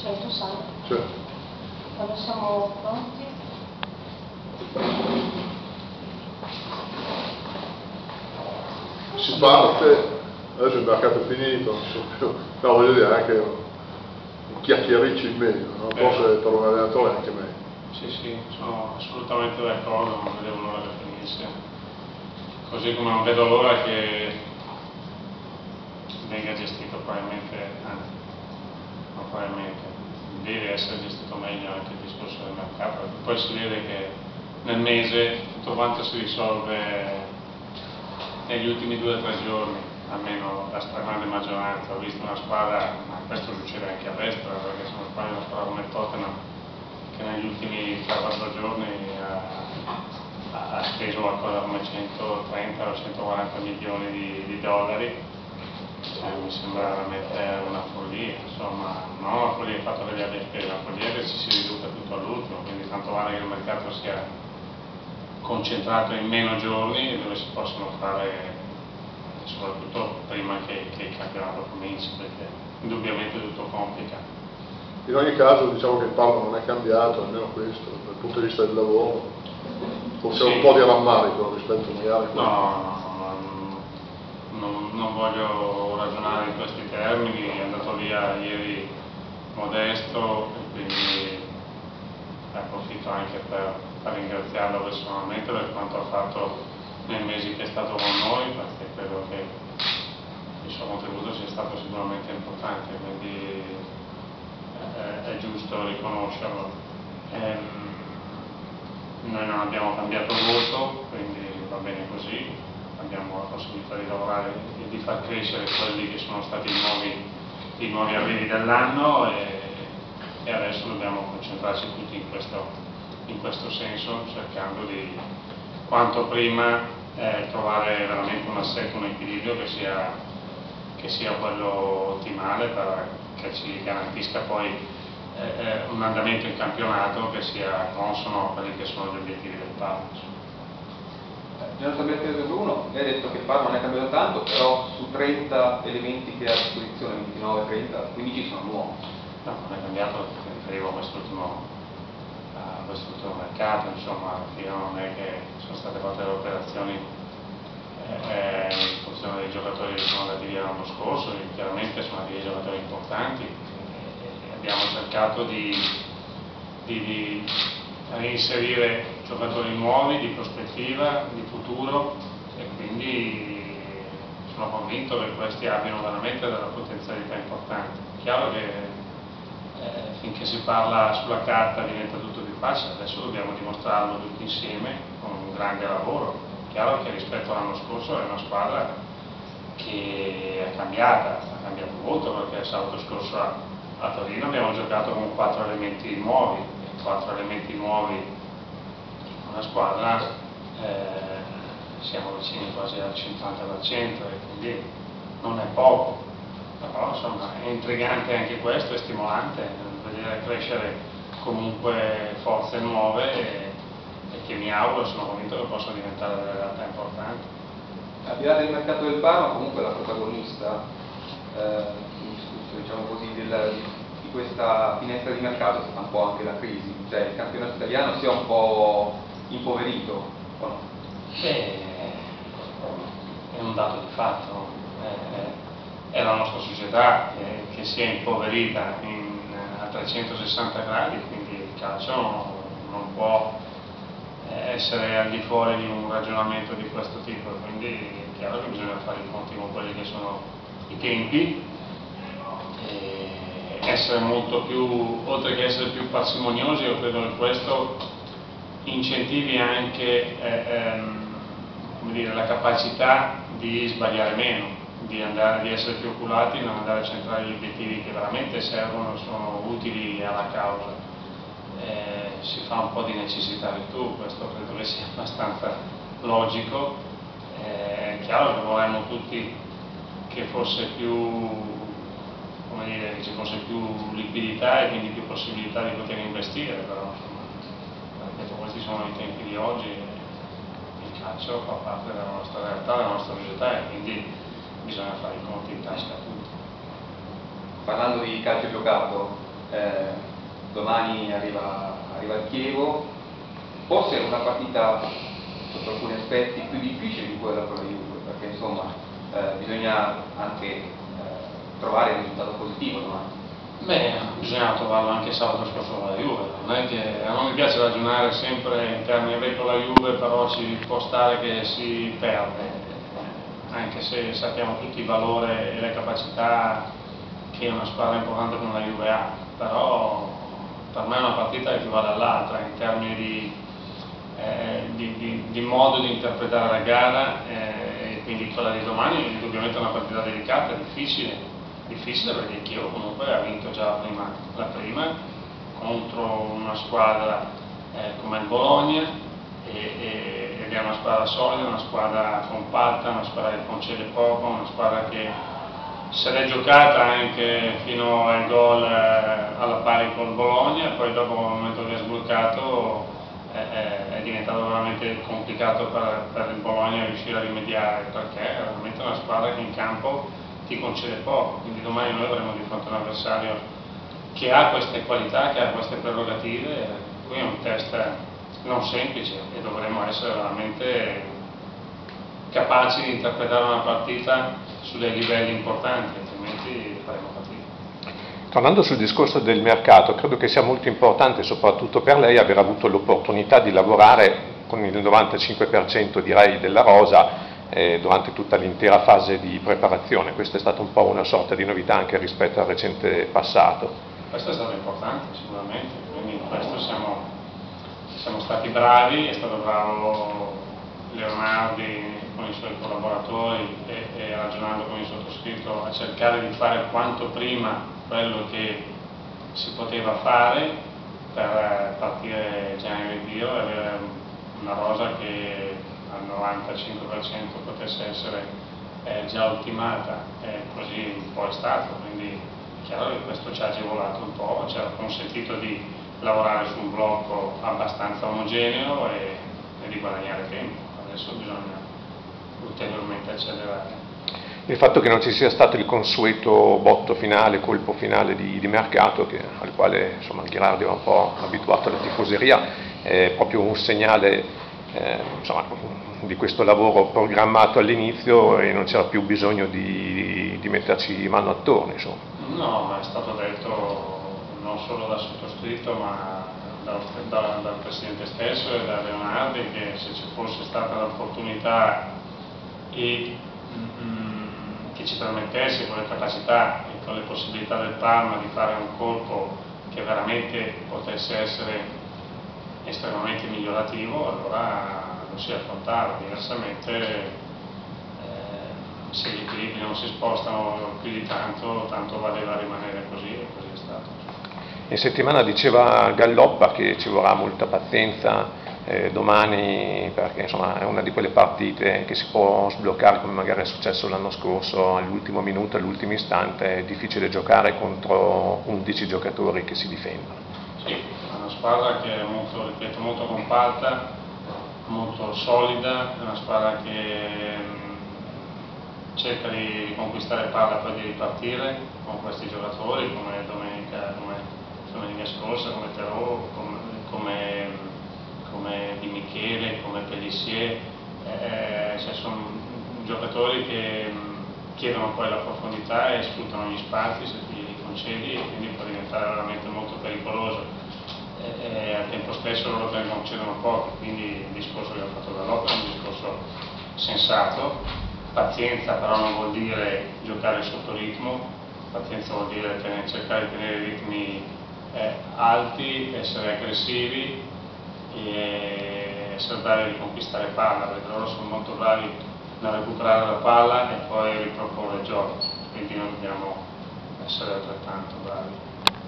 Tu sai? Certo. Quando siamo pronti? Si parte, adesso il mercato è finito, non so più, però voglio dire anche un chiacchiericcio in meglio, no? Forse per un allenatore anche meglio. Sì, sono assolutamente d'accordo, non vedevo l'ora che finisse. Così come non vedo l'ora che venga gestito probabilmente, anzi, non probabilmente, deve essere gestito meglio anche il discorso del mercato, perché poi si vede che nel mese tutto quanto si risolve negli ultimi 2 o 3 giorni, almeno la stragrande maggioranza. Ho visto una squadra, ma questo succede anche all'estero, perché se non sbaglio una squadra come Tottenham che negli ultimi 3-4 giorni ha speso qualcosa come 130 o 140 milioni di dollari. Mi sembra veramente una follia, insomma, non una follia il fatto che li abbia spesi, una follia che ci si riduca tutto all'ultimo, quindi tanto vale che il mercato sia concentrato in meno giorni dove si possono fare, soprattutto prima che il campionato cominci, perché indubbiamente tutto complica. In ogni caso diciamo che il Parma non è cambiato, almeno questo, dal punto di vista del lavoro, forse sì. Un po' di rammarico rispetto magari a No, non voglio ragionare in questi termini, è andato via ieri Modesto e quindi approfitto anche per ringraziarlo personalmente per quanto ha fatto nei mesi che è stato con noi, perché credo che il suo contributo sia stato sicuramente importante, quindi è giusto riconoscerlo. Noi non abbiamo cambiato molto, quindi va bene così, abbiamo la possibilità di lavorare e di far crescere quelli che sono stati i nuovi arrivi dell'anno e adesso dobbiamo concentrarci tutti in questo senso, cercando di quanto prima trovare veramente un assetto, un equilibrio che sia quello ottimale che ci garantisca poi un andamento in campionato che sia consono a quelli che sono gli obiettivi del Parma. Gianluca Bertesio Bruno, lei ha detto che il Parma non è cambiato tanto, però su 30 elementi che ha a disposizione, 29-30, 15 sono nuovi. No, non è cambiato perché riferivo a quest'ultimo mercato, insomma, alla fine non è che sono state fatte le operazioni in funzione dei giocatori che sono andati via l'anno scorso, chiaramente sono dei giocatori importanti e abbiamo cercato di reinserire giocatori nuovi, di prospettiva, di futuro e quindi sono convinto che questi abbiano veramente della potenzialità importante. È chiaro che finché si parla sulla carta diventa tutto più facile, adesso dobbiamo dimostrarlo tutti insieme con un grande lavoro. È chiaro che rispetto all'anno scorso è una squadra che è cambiato molto, perché sabato scorso a Torino abbiamo giocato con 4 elementi nuovi, 4 elementi nuovi, una squadra siamo vicini quasi al 50% e quindi non è poco. Però insomma è intrigante anche questo, è stimolante vedere crescere comunque forze nuove e che mi auguro, sono convinto che possano diventare delle realtà importanti. Al di là del mercato del Parma, comunque la protagonista diciamo così, di questa finestra di mercato è stata un po' anche la crisi, cioè il campionato italiano si è un po' impoverito, o no? Beh, è un dato di fatto. È la nostra società che si è impoverita a 360 gradi, quindi il calcio non può essere al di fuori di un ragionamento di questo tipo, quindi è chiaro che bisogna fare i conti con quelli che sono i tempi e essere molto più, oltre che essere più parsimoniosi, io credo che questo incentivi anche come dire, la capacità di sbagliare meno, di essere più oculati, non andare a centrare gli obiettivi che veramente servono, sono utili alla causa. Si fa un po' di necessità virtù, questo credo che sia abbastanza logico. È chiaro che vorremmo tutti che fosse più, come dire, che ci fosse più liquidità e quindi più possibilità di poter investire, però insomma, questi sono i tempi di oggi e il calcio fa parte della nostra realtà, della nostra società e quindi bisogna fare i conti in tasca a tutti. Parlando di calcio giocato, domani arriva il Chievo, forse è una partita sotto alcuni aspetti più difficile di quella con la Juve, perché insomma bisogna anche trovare un risultato positivo domani. Beh, bisogna trovarlo anche sabato scorso con la Juve, non mi piace ragionare sempre in termini con la Juve, però ci può stare che si perde, anche se sappiamo tutti il valore e le capacità che una squadra importante come la Juve ha, però per me è una partita che equivale all'altra in termini di modo di interpretare la gara, e quindi quella di domani è indubbiamente una partita delicata, difficile perché il Chievo comunque ha vinto già la prima contro una squadra come il Bologna, ed è una squadra solida, una squadra compatta, una squadra che concede poco, una squadra che se l'è giocata anche fino al gol alla pari col Bologna, poi dopo il momento che ha sbloccato è diventato veramente complicato per il Bologna riuscire a rimediare, perché è veramente una squadra che in campo ti concede poco, quindi domani noi avremo di fronte un avversario che ha queste qualità, che ha queste prerogative, qui è un test non semplice e dovremo essere veramente capaci di interpretare una partita su dei livelli importanti, altrimenti faremo fatica. Tornando sul discorso del mercato, credo che sia molto importante, soprattutto per lei, aver avuto l'opportunità di lavorare con il 95% direi della rosa durante tutta l'intera fase di preparazione. Questa è stata un po' una sorta di novità anche rispetto al recente passato. Questo è stato importante sicuramente, quindi in questo siamo stati bravi, è stato bravo Leonardi con i suoi collaboratori e ragionando con il sottoscritto a cercare di fare quanto prima quello che si poteva fare per partire già in ritiro e avere una rosa che al 95% potesse essere già ultimata, così un po' è stato, quindi è chiaro che questo ci ha agevolato un po', ci ha consentito di lavorare su un blocco abbastanza omogeneo e di guadagnare tempo. Adesso bisogna ulteriormente accelerare. Il fatto che non ci sia stato il consueto botto finale, colpo finale di mercato, al quale insomma Gherardi era un po' abituato alla tifoseria, è proprio un segnale insomma, di questo lavoro programmato all'inizio e non c'era più bisogno di metterci mano attorno. Insomma. No, ma è stato detto non solo dal sottoscritto ma dal Presidente stesso e da Leonardi che se ci fosse stata l'opportunità e che ci permettesse con le capacità e con le possibilità del Parma di fare un colpo che veramente potesse essere estremamente migliorativo, allora lo si affrontava, diversamente se gli equilibri non si spostano più di tanto valeva rimanere così e così è stato. In settimana diceva Galloppa che ci vorrà molta pazienza domani, perché insomma è una di quelle partite che si può sbloccare come magari è successo l'anno scorso all'ultimo minuto, all'ultimo istante. È difficile giocare contro 11 giocatori che si difendono. Sì, è una squadra che è molto, ripeto, molto compatta, molto solida, è una squadra che cerca di conquistare palla e poi di ripartire con questi giocatori come domenica scorsa, come Terò, come Di Michele, come Pellissier, cioè sono giocatori che chiedono poi la profondità e sfruttano gli spazi se tu li concedi e quindi può diventare veramente molto pericoloso. Al tempo stesso loro te ne concedono pochi, quindi il discorso che ho fatto dall'Opera è un discorso sensato. Pazienza però non vuol dire giocare sotto ritmo, pazienza vuol dire cercare di tenere i ritmi alti, essere aggressivi e essere bravi di conquistare palla, perché loro sono molto bravi nel recuperare la palla e poi riproporre il gioco, quindi noi dobbiamo essere altrettanto bravi.